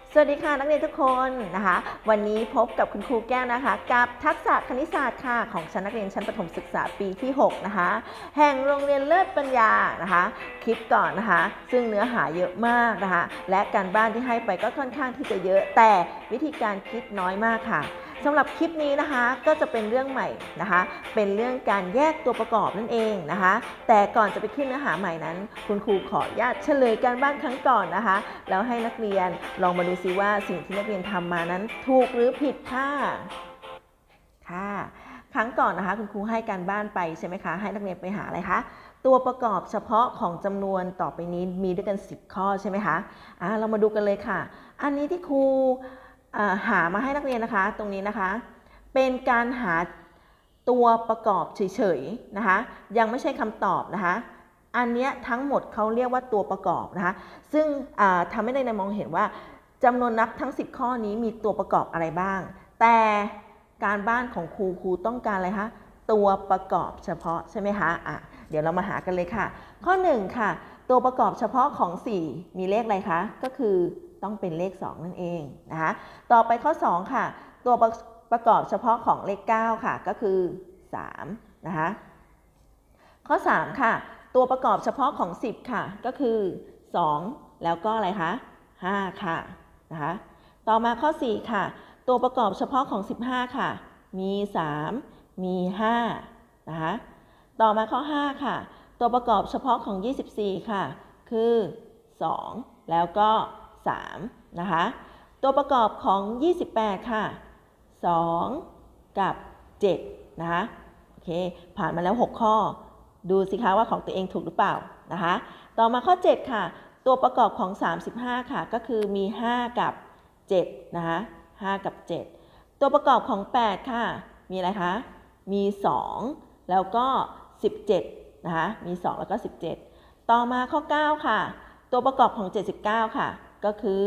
สวัสดีค่ะนักเรียนทุกคนนะคะวันนี้พบกับคุณครูแก้วนะคะกับทักษะคณิตศาสตร์ค่ะของชั้นนักเรียนชั้นประถมศึกษาปีที่6นะคะแห่งโรงเรียนเลิศปัญญานะคะคลิปก่อนนะคะซึ่งเนื้อหาเยอะมากนะคะและการบ้านที่ให้ไปก็ค่อนข้างที่จะเยอะแต่วิธีการคิดน้อยมากค่ะสำหรับคลิปนี้นะคะก็จะเป็นเรื่องใหม่นะคะเป็นเรื่องการแยกตัวประกอบนั่นเองนะคะแต่ก่อนจะไปขึ้นเนื้อหาใหม่นั้นคุณครูขออนุญาตเฉลยการบ้านครั้งก่อนนะคะแล้วให้นักเรียนลองมาดูซิว่าสิ่งที่นักเรียนทำมานั้นถูกหรือผิดค่ะครั้งก่อนนะคะคุณครูให้การบ้านไปใช่ไหมคะให้นักเรียนไปหาอะไรคะตัวประกอบเฉพาะของจำนวนต่อไปนี้มีด้วยกัน10ข้อใช่ไหมคะเรามาดูกันเลยค่ะอันนี้ที่ครูหามาให้นักเรียนนะคะตรงนี้นะคะเป็นการหาตัวประกอบเฉยๆนะคะยังไม่ใช่คำตอบนะคะอันนี้ทั้งหมดเขาเรียกว่าตัวประกอบนะคะซึ่งทำให้ได้มองเห็นว่าจำนวนนับทั้ง10ข้อนี้มีตัวประกอบอะไรบ้างแต่การบ้านของครูต้องการอะไรคะตัวประกอบเฉพาะใช่ไหมคะเดี๋ยวเรามาหากันเลยค่ะข้อ1ค่ะตัวประกอบเฉพาะของ4มีเลขอะไรคะก็คือต้องเป็นเลข2นั่นเองนะคะต่อไปข้อ2ค่ะตัวประกอบเฉพาะของเลข9ค่ะก็คือ3นะคะข้อ3ค่ะตัวประกอบเฉพาะของ10ค่ะก็คือ2แล้วก็อะไรคะ5ค่ะนะคะต่อมาข้อ4ค่ะตัวประกอบเฉพาะของ15ค่ะมี3มี5นะคะต่อมาข้อ5ค่ะตัวประกอบเฉพาะของ24ค่ะคือ2แล้วก็3นะคะตัวประกอบของ28ค่ะ2กับ7นะคะโอเคผ่านมาแล้ว6ข้อดูสิคะว่าของตัวเองถูกหรือเปล่านะคะต่อมาข้อ7ค่ะตัวประกอบของ35ค่ะก็คือมี5กับ7นะคะ5กับ7ตัวประกอบของ8ค่ะมีอะไรคะมี2แล้วก็17นะคะมี2แล้วก็17ต่อมาข้อ9ค่ะตัวประกอบของ79ค่ะก็คือ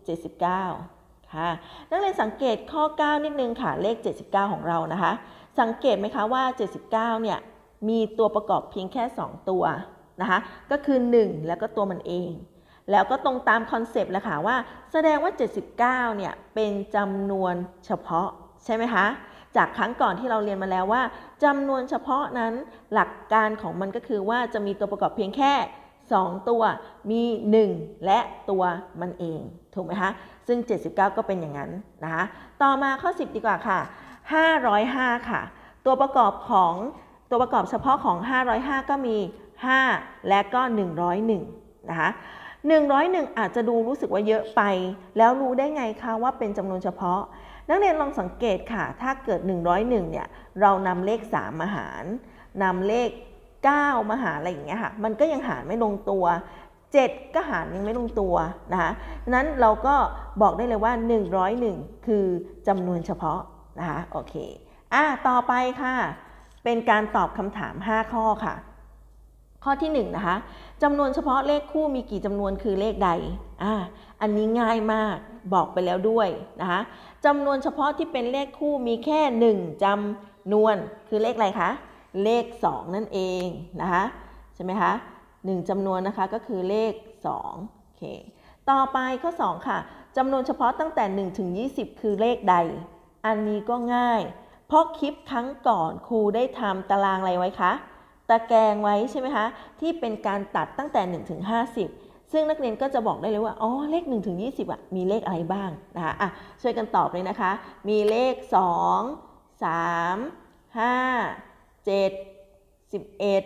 79ค่ะนักเรียนสังเกตข้อ9นิดนึงค่ะเลข79ของเรานะคะสังเกตไหมคะว่า79เนี่ยมีตัวประกอบเพียงแค่2ตัวนะคะก็คือ1แล้วก็ตัวมันเองแล้วก็ตรงตามคอนเซปต์แหละค่ะว่าแสดงว่า79เนี่ยเป็นจำนวนเฉพาะใช่ไหมคะจากครั้งก่อนที่เราเรียนมาแล้วว่าจำนวนเฉพาะนั้นหลักการของมันก็คือว่าจะมีตัวประกอบเพียงแค่2ตัวมี1และตัวมันเองถูกไหมคะซึ่ง79ก็เป็นอย่างนั้นนะคะต่อมาข้อ10ดีกว่าค่ะ505ค่ะตัวประกอบเฉพาะของ505ก็มี5และก็101นะคะ101อาจจะดูรู้สึกว่าเยอะไปแล้วรู้ได้ไงคะว่าเป็นจำนวนเฉพาะนักเรียนลองสังเกตค่ะถ้าเกิด101เนี่ยเรานำเลข3มาหารนำเลข9มาหารอะไรอย่างเงี้ยค่ะมันก็ยังหารไม่ลงตัว7ก็หารยังไม่ลงตัวนะคะนั้นเราก็บอกได้เลยว่า101คือจำนวนเฉพาะนะคะโอเคต่อไปค่ะเป็นการตอบคำถาม5ข้อค่ะข้อที่1นะคะจำนวนเฉพาะเลขคู่มีกี่จำนวนคือเลขใดอันนี้ง่ายมากบอกไปแล้วด้วยนะคะจำนวนเฉพาะที่เป็นเลขคู่มีแค่1จำนวนคือเลขอะไรคะเลข2นั่นเองนะคะใช่ไหมคะ1จำนวนนะคะก็คือเลข2โอเคต่อไปข้อ2ค่ะจำนวนเฉพาะตั้งแต่1ถึง20คือเลขใดอันนี้ก็ง่ายเพราะคลิปครั้งก่อนครูได้ทำตารางอะไรไว้คะตะแกรงไว้ใช่ไหมคะที่เป็นการตัดตั้งแต่1ถึง50ซึ่งนักเรียนก็จะบอกได้เลยว่าเลข1ถึง20มีเลขอะไรบ้างนะคะช่วยกันตอบเลยนะคะมีเลข2 3 5 7 11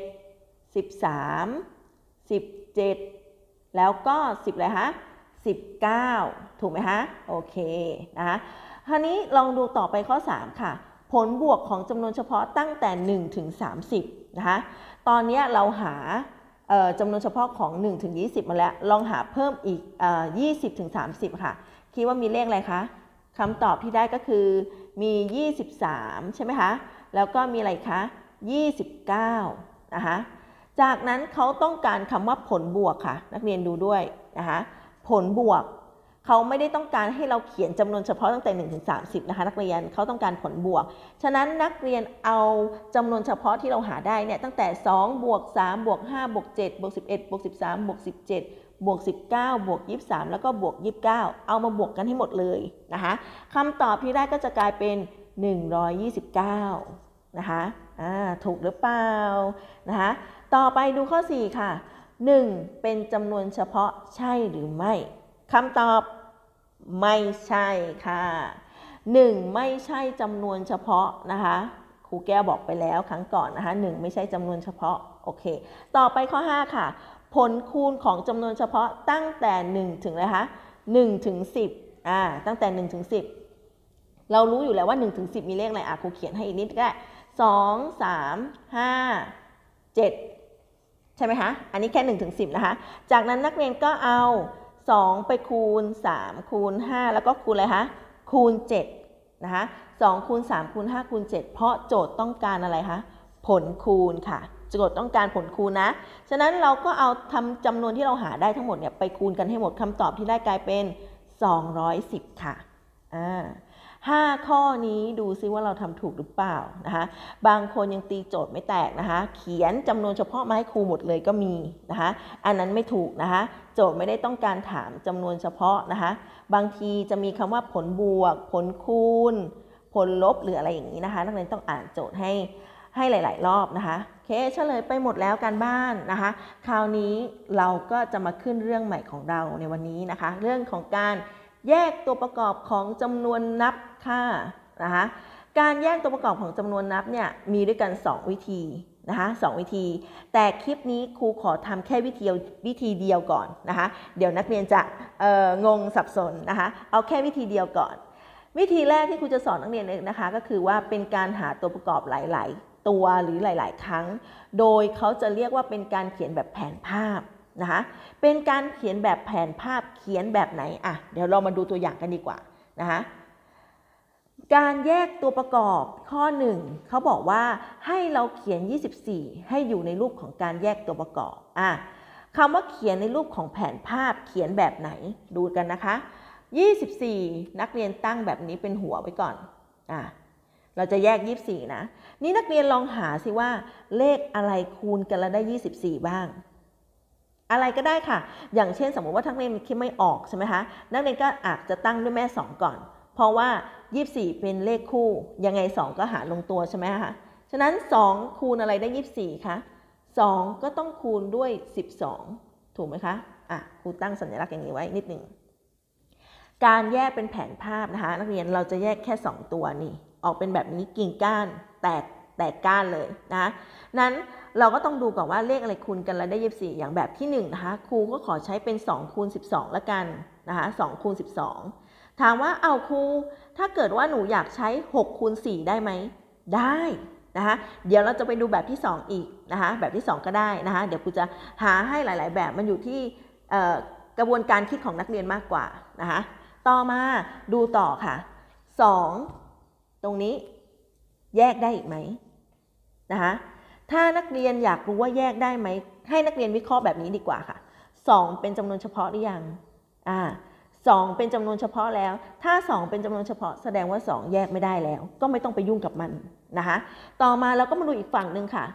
13 17แล้วก็10อะไรคะ19ถูกไหมคะโอเคนะคะคราวนี้ลองดูต่อไปข้อ3ค่ะผลบวกของจำนวนเฉพาะตั้งแต่1ถึง30นะคะตอนนี้เราหาจำนวนเฉพาะของ1ถึง20มาแล้วลองหาเพิ่มอีก20ถึง30ค่ะคิดว่ามีเลขอะไรคะคำตอบที่ได้ก็คือมี23ใช่ไหมคะแล้วก็มีอะไรคะ29นะคะจากนั้นเขาต้องการคำว่าผลบวกค่ะนักเรียนดูด้วยนะคะผลบวกเขาไม่ได้ต้องการให้เราเขียนจำนวนเฉพาะตั้งแต่1ถึง30นะคะนักเรียนเขาต้องการผลบวกฉะนั้นนักเรียนเอาจำนวนเฉพาะที่เราหาได้เนี่ยตั้งแต่2บวก3บวก5บวก7บวก11บวก13บวก17 บวก19บวก23แล้วก็บวก29เอามาบวกกันให้หมดเลยนะคะคำตอบที่ได้ก็จะกลายเป็น129นะคะถูกหรือเปล่านะคะต่อไปดูข้อ4ค่ะ1เป็นจำนวนเฉพาะใช่หรือไม่คำตอบไม่ใช่ค่ะ1ไม่ใช่จำนวนเฉพาะนะคะครูแก้วบอกไปแล้วครั้งก่อนนะคะ1ไม่ใช่จำนวนเฉพาะโอเคต่อไปข้อ5ค่ะผลคูณของจำนวนเฉพาะตั้งแต่1ถึงอะไรคะ1ถึง10ตั้งแต่1ถึง10เรารู้อยู่แล้วว่า1ถึง10มีเลขอะไรครูเขียนให้อีกนิดก็ได้2 3 5 7ใช่ไหมคะอันนี้แค่1ถึง10นะคะจากนั้นนักเรียนก็เอา2ไปคูณ3คูณ5แล้วก็คูณอะไรคะคูณ7นะคะ2คูณ3คูณ5คูณ7เพราะโจทย์ต้องการอะไรคะผลคูณค่ะโจทย์ต้องการผลคูณนะฉะนั้นเราก็เอาทำจำนวนที่เราหาได้ทั้งหมดเนี่ยไปคูณกันให้หมดคำตอบที่ได้กลายเป็น210ค่ะ5ข้อนี้ดูซิว่าเราทำถูกหรือเปล่านะคะบางคนยังตีโจทย์ไม่แตกนะคะเขียนจำนวนเฉพาะมาให้ครูหมดเลยก็มีนะคะอันนั้นไม่ถูกนะคะโจทย์ไม่ได้ต้องการถามจำนวนเฉพาะนะคะบางทีจะมีคำว่าผลบวกผลคูณผลลบหรืออะไรอย่างนี้นะคะนักเรียนต้องอ่านโจทย์ให้หลายๆรอบนะคะโอเคเฉลยไปหมดแล้วการบ้านนะคะคราวนี้เราก็จะมาขึ้นเรื่องใหม่ของเราในวันนี้นะคะเรื่องของการแยกตัวประกอบของจำนวนนับค่ะนะคะการแยกตัวประกอบของจำนวนนับเนี่ยมีด้วยกัน2วิธีนะคะ2วิธีแต่คลิปนี้ครูขอทำแค่วิธีเดียวก่อนนะคะเดี๋ยวนักเรียนจะงงสับสนนะคะเอาแค่วิธีเดียวก่อนวิธีแรกที่ครูจะสอนนักเรียนนะคะก็คือว่าเป็นการหาตัวประกอบหลายๆตัวหรือหลายๆครั้งโดยเขาจะเรียกว่าเป็นการเขียนแบบแผนภาพนะคะเป็นการเขียนแบบแผนภาพเขียนแบบไหนเดี๋ยวเรามาดูตัวอย่างกันดีกว่านะคะการแยกตัวประกอบข้อ1เขาบอกว่าให้เราเขียน24ให้อยู่ในรูปของการแยกตัวประกอบคำว่าเขียนในรูปของแผนภาพเขียนแบบไหนดูกันนะคะ24นักเรียนตั้งแบบนี้เป็นหัวไว้ก่อนเราจะแยก24นะนี่นักเรียนลองหาสิว่าเลขอะไรคูณกันแล้วได้24บ้างอะไรก็ได้ค่ะอย่างเช่นสมมติว่านักเรียนคิดไม่ออกใช่ไหมคะนักเรียนก็อาจจะตั้งด้วยแม่2ก่อนเพราะว่า24เป็นเลขคู่ยังไง2ก็หารลงตัวใช่ไหมคะฉะนั้น2คูณอะไรได้24คะ2ก็ต้องคูณด้วย12ถูกไหมคะครูตั้งสัญลักษณ์อย่างนี้ไว้นิดหนึ่งการแยกเป็นแผนภาพนะคะนักเรียนเราจะแยกแค่2ตัวนี่ออกเป็นแบบนี้กิ่งก้านแตกก้านเลยนะนั้นเราก็ต้องดูก่อนว่าเลขอะไรคูณกันแล้วได้24อย่างแบบที่1นะคะครูก็ขอใช้เป็น2คูณ12ละกันนะคะ2คูณ12ถามว่าเอาครูถ้าเกิดว่าหนูอยากใช้6คูณ4ได้ไหมได้นะคะเดี๋ยวเราจะไปดูแบบที่2อีกนะคะแบบที่2ก็ได้นะคะเดี๋ยวครูจะหาให้หลายๆแบบมันอยู่ที่กระบวนการคิดของนักเรียนมากกว่านะคะต่อมาดูต่อค่ะ2ตรงนี้แยกได้อีกไหมนะคะถ้านักเรียนอยากรู้ว่าแยกได้ไหมให้นักเรียนวิเคราะห์แบบนี้ดีกว่าค่ะ2เป็นจำนวนเฉพาะหรือยัง2เป็นจำนวนเฉพาะแล้วถ้า2เป็นจำนวนเฉพาะแสดงว่า2แยกไม่ได้แล้วก็ไม่ต้องไปยุ่งกับมันนะคะต่อมาเราก็มาดูอีกฝั่งหนึ่งค่ะ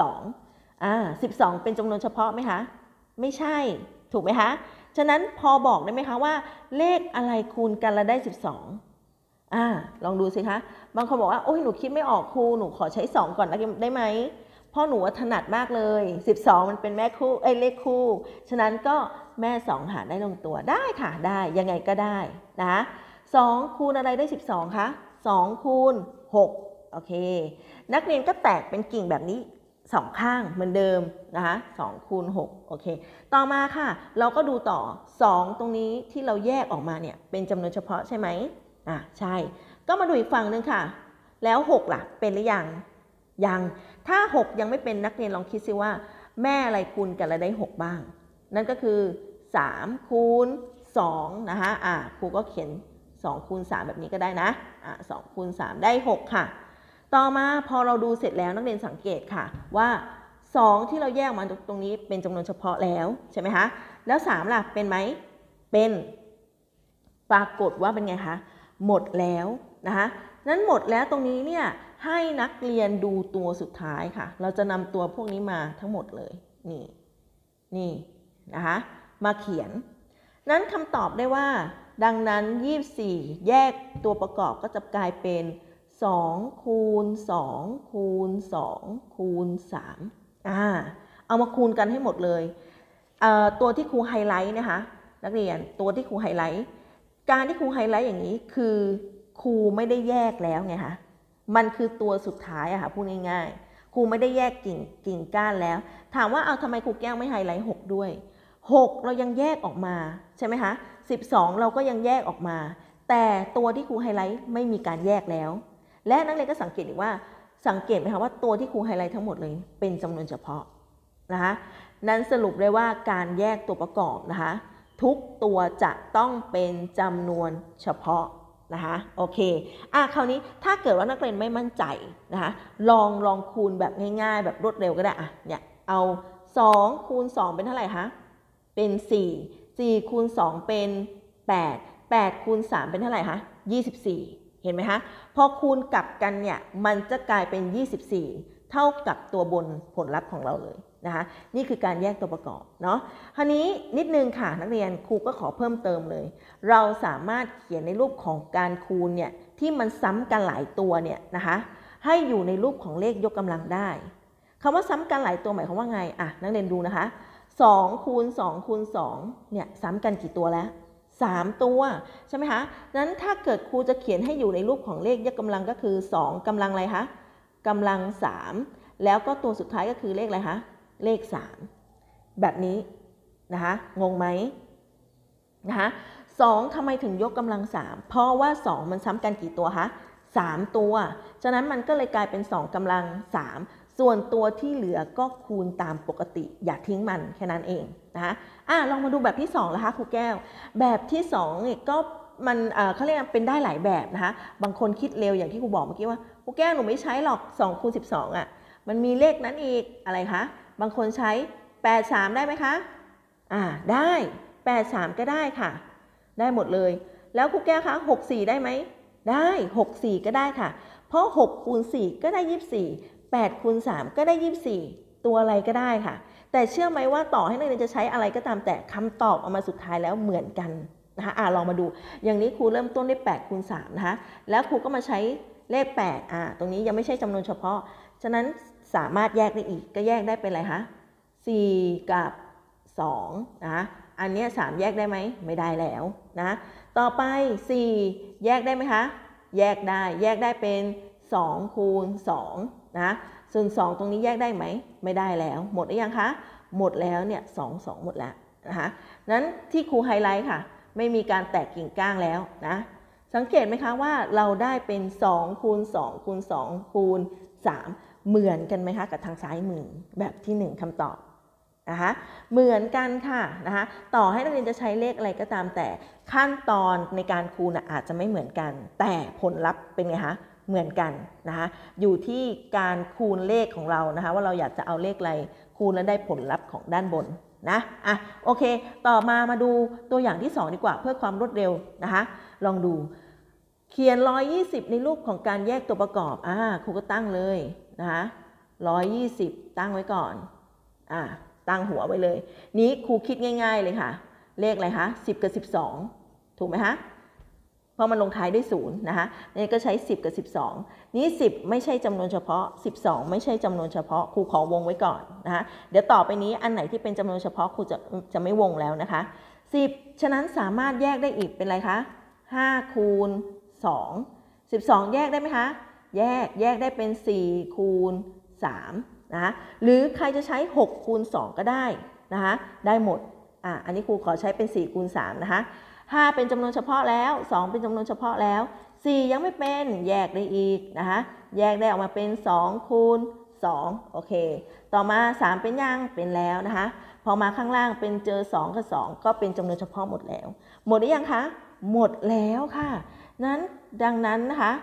12เป็นจำนวนเฉพาะไหมคะไม่ใช่ถูกไหมคะฉะนั้นพอบอกได้ไหมคะว่าเลขอะไรคูณกันแล้วได้12ลองดูสิคะบางคนบอกว่าโอ้ยหนูคิดไม่ออกครูหนูขอใช้2ก่อนได้ไหมเพราะหนูถนัดมากเลย12มันเป็นแม่คู่เลขคู่ฉะนั้นก็แม่2หารได้ลงตัวได้ค่ะได้ยังไงก็ได้นะคะ2คูณอะไรได้12คะ2คูณ6โอเคนักเรียนก็แตกเป็นกิ่งแบบนี้2ข้างเหมือนเดิมนะคะ2คูณ6โอเคต่อมาค่ะเราก็ดูต่อ2ตรงนี้ที่เราแยกออกมาเนี่ยเป็นจำนวนเฉพาะใช่ไหมใช่ก็มาดูอีกฝั่งนึงค่ะแล้ว6ล่ะเป็นหรือยังถ้า6ยังไม่เป็นนักเรียนลองคิดซิว่าแม่อะไรคูณกันแล้วได้6บ้างนั่นก็คือ3คูณ2นะคะครูก็เขียน2คูณ3แบบนี้ก็ได้นะ2คูณ3ได้6ค่ะต่อมาพอเราดูเสร็จแล้วนักเรียนสังเกตค่ะว่า2ที่เราแยกมาตรงนี้เป็นจำนวนเฉพาะแล้วใช่ไหมคะแล้ว3ล่ะเป็นไหมเป็นปรากฏว่าเป็นไงคะหมดแล้วนะคะนั้นหมดแล้วตรงนี้เนี่ยให้นักเรียนดูตัวสุดท้ายค่ะเราจะนำตัวพวกนี้มาทั้งหมดเลยนี่นะคะมาเขียนนั้นคำตอบได้ว่าดังนั้น24แยกตัวประกอบก็จะกลายเป็น2คูณ2คูณ2คูณ3เอามาคูณกันให้หมดเลยตัวที่ครูไฮไลท์นะคะนักเรียนตัวที่ครูไฮไลท์การที่ครูไฮไลท์อย่างนี้คือครูไม่ได้แยกแล้วไงคะมันคือตัวสุดท้ายอะค่ะพูดง่ายๆครูไม่ได้แยกกิ่งก้านแล้วถามว่าเอาทำไมครูแก้วไม่ไฮไลท์6ด้วย6เรายังแยกออกมาใช่ไหมคะ12เราก็ยังแยกออกมาแต่ตัวที่ครูไฮไลท์ไม่มีการแยกแล้วและนักเรียนก็สังเกตอีกว่าสังเกตไหมคะว่าตัวที่ครูไฮไลท์ทั้งหมดเลยเป็นจำนวนเฉพาะนะคะนั้นสรุปได้ว่าการแยกตัวประกอบนะคะทุกตัวจะต้องเป็นจำนวนเฉพาะนะคะโอเคคราวนี้ถ้าเกิดว่านักเรียนไม่มั่นใจนะคะลองคูณแบบง่ายๆแบบรวดเร็วก็ได้เนี่ยเอา2คูณ2เป็นเท่าไหร่คะเป็น4คูณ2เป็น8คูณ3เป็นเท่าไหร่คะ24เห็นไหมคะพอคูณกลับกันเนี่ยมันจะกลายเป็น24เท่ากับตัวบนผลลัพธ์ของเราเลยนะคะนี่คือการแยกตัวประกอบเนาะคราวนี้นิดนึงค่ะนักเรียนครูก็ขอเพิ่มเติมเลยเราสามารถเขียนในรูปของการคูณเนี่ยที่มันซ้ำกันหลายตัวเนี่ยนะคะให้อยู่ในรูปของเลขยกกำลังได้คำว่าซ้ำกันหลายตัวหมายความว่าไงนักเรียนดูนะคะ2คูณ2คูณ2เนี่ยซ้ำกันกี่ตัวแล้ว3ตัวใช่ไหมคะนั้นถ้าเกิดครูจะเขียนให้อยู่ในรูปของเลขยกกำลังก็คือ2กำลังอะไรคะกำลัง3แล้วก็ตัวสุดท้ายก็คือเลขอะไรคะเลข3แบบนี้นะคะงงไหมนะคะ2ทำไมถึงยกกำลัง3เพราะว่า2มันซ้ำกันกี่ตัวคะ3ตัวฉะนั้นมันก็เลยกลายเป็น2กำลัง3ส่วนตัวที่เหลือก็คูณตามปกติอย่าทิ้งมันแค่นั้นเองนะคะลองมาดูแบบที่2นะคะครูแก้วแบบที่2เนี่ยก็มันเขาเรียกเป็นได้หลายแบบนะคะบางคนคิดเร็วอย่างที่ครูบอกเมื่อกี้ว่าครูแก้วหนูไม่ใช้หรอก2คูณ12มันมีเลขนั้นอีกอะไรคะบางคนใช้83ได้ไหมคะได้83ก็ได้ค่ะได้หมดเลยแล้วครูแก้วคะ64ได้ไหมได้64ก็ได้ค่ะเพราะ6คูณ4ก็ได้24 8คูณ3ก็ได้24ตัวอะไรก็ได้ค่ะแต่เชื่อไหมว่าต่อให้นักเรียนจะใช้อะไรก็ตามแต่คำตอบออกมาสุดท้ายแล้วเหมือนกันนะคะลองมาดูอย่างนี้ครูเริ่มต้นด้วย8คูณ3นะคะแล้วครูก็มาใช้เลข8ตรงนี้ยังไม่ใช่จำนวนเฉพาะฉะนั้นสามารถแยกได้อีกก็แยกได้เป็นอะไรคะ4กับ2นะอันนี้3แยกได้ไหมไม่ได้แล้วนะต่อไป4แยกได้ไหมคะแยกได้เป็น2คูณ2นะส่วน2ตรงนี้แยกได้ไหมไม่ได้แล้วหมดหรือยังคะหมดแล้วเนี่ย2หมดแล้วนะคะนั้นที่ครูไฮไลท์ค่ะไม่มีการแตกกิ่งก้างแล้วนะสังเกตไหมคะว่าเราได้เป็น2คูณ2คูณ2คูณ3เหมือนกันไหมคะกับทางซ้ายมือแบบที่1คำตอบนะคะเหมือนกันค่ะนะคะต่อให้นักเรียนจะใช้เลขอะไรก็ตามแต่ขั้นตอนในการคูณอาจจะไม่เหมือนกันแต่ผลลัพธ์เป็นไงคะเหมือนกันนะคะอยู่ที่การคูณเลขของเรานะคะว่าเราอยากจะเอาเลขอะไรคูณแล้วได้ผลลัพธ์ของด้านบนนะโอเคต่อมาดูตัวอย่างที่2ดีกว่าเพื่อความรวดเร็วนะคะลองดูเขียน120ในรูปของการแยกตัวประกอบครูก็ตั้งเลยนะคะ120ตั้งไว้ก่อนตั้งหัวไว้เลยนี้ครูคิดง่ายๆเลยค่ะเลขอะไรคะ10กับ12ถูกไหมคะเพราะมันลงท้ายด้วย0นะคะนี่ก็ใช้10กับ12นี้10ไม่ใช่จำนวนเฉพาะ12ไม่ใช่จำนวนเฉพาะครูขอวงไว้ก่อนนะคะเดี๋ยวต่อไปนี้อันไหนที่เป็นจำนวนเฉพาะครูจะไม่วงแล้วนะคะ10ฉะนั้นสามารถแยกได้อีกเป็นอะไรคะ5คูณ2 12แยกได้ไหมคะแยกได้เป็น4คูณ3นะคะหรือใครจะใช้6คูณ2ก็ได้นะคะได้หมดอันนี้ครูขอใช้เป็น4คูณ3นะคะ5เป็นจำนวนเฉพาะแล้ว2เป็นจำนวนเฉพาะแล้ว4ยังไม่เป็นแยกได้อีกนะคะแยกได้ออกมาเป็น2คูณ2โอเคต่อมา3เป็นยังเป็นแล้วนะคะพอมาข้างล่างเป็นเจอ2กับ2ก็เป็นจำนวนเฉพาะหมดแล้วหมดหรือยังคะหมดแล้วค่ะดังนั้นนะคะ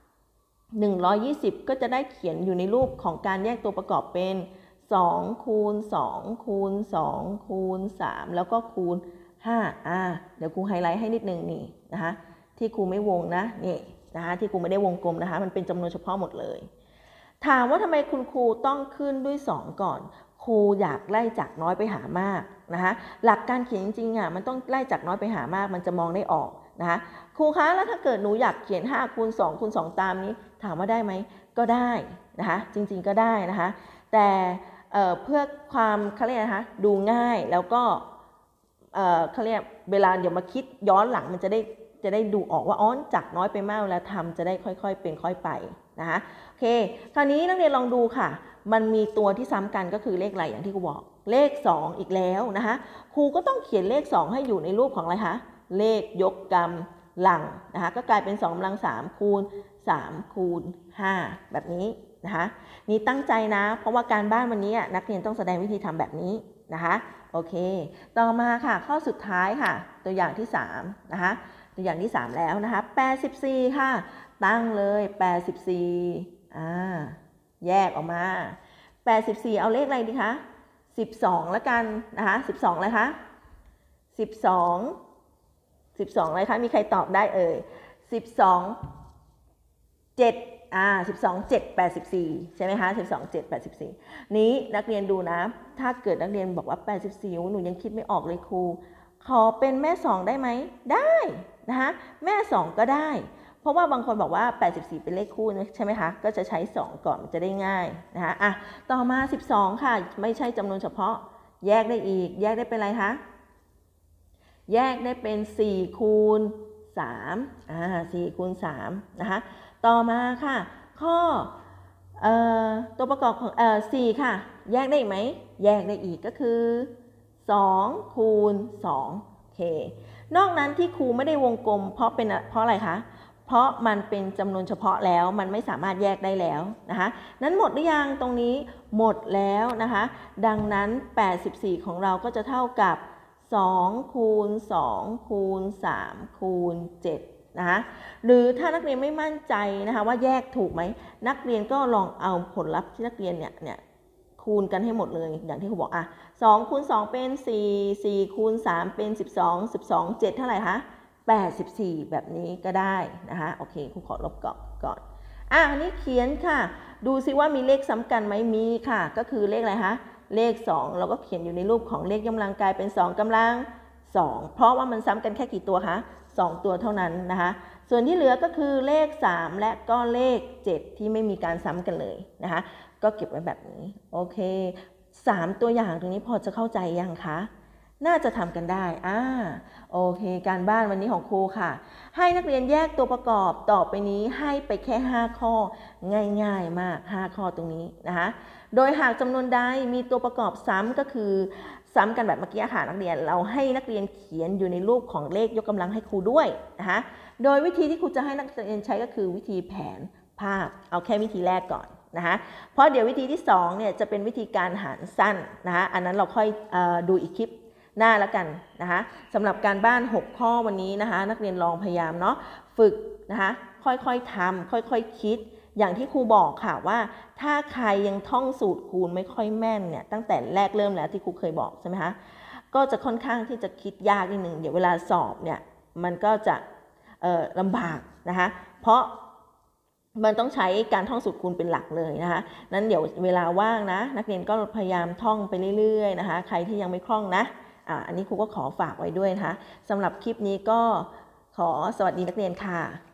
120ก็จะได้เขียนอยู่ในรูปของการแยกตัวประกอบเป็น2คูณ2คูณ2คูณ3แล้วก็คูณ5เดี๋ยวครูไฮไลท์ให้นิดนึงนี่นะคะที่ครูไม่วงนะนี่นะคะที่ครูไม่ได้วงกลมนะคะมันเป็นจำนวนเฉพาะหมดเลยถามว่าทำไมคุณครูต้องขึ้นด้วย2ก่อนครูอยากไล่จากน้อยไปหามากนะคะหลักการเขียนจริงๆมันต้องไล่จากน้อยไปหามากมันจะมองได้ออกนะคะครูคะแล้วถ้าเกิดหนูอยากเขียน5คูณ2คูณ2ตามนี้ถามว่าได้ไหมก็ได้นะคะจริงๆก็ได้นะคะแต่เพื่อความเขาเรียกนะคะดูง่ายแล้วก็เขาเรียกเวลาเดี๋ยวมาคิดย้อนหลังมันจะได้ดูออกว่าจากน้อยไปมากเวลาทำจะได้ค่อยๆเป็นค่อยไปนะคะโอเคคราวนี้นักเรียนลองดูค่ะมันมีตัวที่ซ้ำกันก็คือเลขอะไรอย่างที่ครูบอกเลข2อีกแล้วนะคะครูก็ต้องเขียนเลข2ให้อยู่ในรูปของอะไรคะเลขยกกำลังนะคะก็กลายเป็น2กำลัง3คูณ3คูณ5แบบนี้นะคะนี่ตั้งใจนะเพราะว่าการบ้านวันนี้นักเรียนต้องแสดงวิธีทำแบบนี้นะคะโอเคต่อมาค่ะข้อสุดท้ายค่ะตัวอย่างที่3นะคะตัวอย่างที่3แล้วนะคะ84ค่ะตั้งเลย84แยกออกมา84เอาเลขอะไรดีคะ12แล้วกันนะคะ12อะไรคะ12อะไรคะมีใครตอบได้12 7 12 7 84ใช่ไหมคะ12 7 84นี้นักเรียนดูนะถ้าเกิดนักเรียนบอกว่า84หนูยังคิดไม่ออกเลยครูขอเป็นแม่2ได้ไหมได้นะคะแม่2ก็ได้เพราะว่าบางคนบอกว่า84เป็นเลขคู่ใช่ไหมคะก็จะใช้2ก่อนจะได้ง่ายนะคะต่อมา12ค่ะไม่ใช่จำนวนเฉพาะแยกได้อีกแยกได้เป็นอะไรคะแยกได้เป็น4คูณ3 4คูณ3นะคะต่อมาค่ะข้อตัวประกอบของ4ค่ะแยกได้อีกไหมแยกได้อีกก็คือ2คูณ2โอเคนอกนั้นที่ครูไม่ได้วงกลมเพราะอะไรคะเพราะมันเป็นจำนวนเฉพาะแล้วมันไม่สามารถแยกได้แล้วนะคะนั้นหมดหรือยังตรงนี้หมดแล้วนะคะดังนั้น84ของเราก็จะเท่ากับ2คูณ2คูณ3คูณ7นะคะหรือถ้านักเรียนไม่มั่นใจนะคะว่าแยกถูกไหมนักเรียนก็ลองเอาผลลัพธ์ที่นักเรียนเนี่ยคูณกันให้หมดเลยอย่างที่ครูบอก2คูณ2เป็น4 4คูณ3เป็น12 12 7เท่าไหร่คะ84แบบนี้ก็ได้นะคะโอเคครูขอลบก่อนอันนี้เขียนค่ะดูซิว่ามีเลขซ้ำกันไหมมีค่ะก็คือเลขอะไรคะเลข2เราก็เขียนอยู่ในรูปของเลขยกกำลังกลายเป็น2กำลัง2เพราะว่ามันซ้ำกันแค่กี่ตัวคะ2ตัวเท่านั้นนะคะส่วนที่เหลือก็คือเลข3และก็เลข7ที่ไม่มีการซ้ำกันเลยนะคะก็เก็บไว้แบบนี้โอเค3ตัวอย่างตรงนี้พอจะเข้าใจยังคะน่าจะทำกันได้โอเคการบ้านวันนี้ของครูค่ะให้นักเรียนแยกตัวประกอบต่อไปนี้ให้ไปแค่5ข้อง่ายๆมาก5ข้อตรงนี้นะคะโดยหากจำนวนใดมีตัวประกอบซ้ำก็คือซ้ำกันแบบเมื่อกี้ค่ะนักเรียนเราให้นักเรียนเขียนอยู่ในรูปของเลขยกกำลังให้ครูด้วยนะคะโดยวิธีที่ครูจะให้นักเรียนใช้ก็คือวิธีแผนภาพเอาแค่วิธีแรกก่อนนะคะเพราะเดี๋ยววิธีที่2เนี่ยจะเป็นวิธีการหารสั้นนะคะอันนั้นเราค่อยดูอีกคลิปหน้าแล้วกันนะคะสำหรับการบ้าน6ข้อวันนี้นะคะนักเรียนลองพยายามเนาะฝึกนะคะค่อยๆทำค่อยๆคิดอย่างที่ครูบอกค่ะว่าถ้าใครยังท่องสูตรคูณไม่ค่อยแม่นเนี่ยตั้งแต่แรกเริ่มแล้วที่ครูเคยบอกใช่ไหมคะก็จะค่อนข้างที่จะคิดยากนิดนึงเดี๋ยวเวลาสอบเนี่ยมันก็จะลำบากนะคะเพราะมันต้องใช้การท่องสูตรคูณเป็นหลักเลยนะคะนั้นเดี๋ยวเวลาว่างนะนักเรียนก็พยายามท่องไปเรื่อยๆนะคะใครที่ยังไม่คล่องนะอันนี้ครูก็ขอฝากไว้ด้วยนะคะสำหรับคลิปนี้ก็ขอสวัสดีนักเรียนค่ะ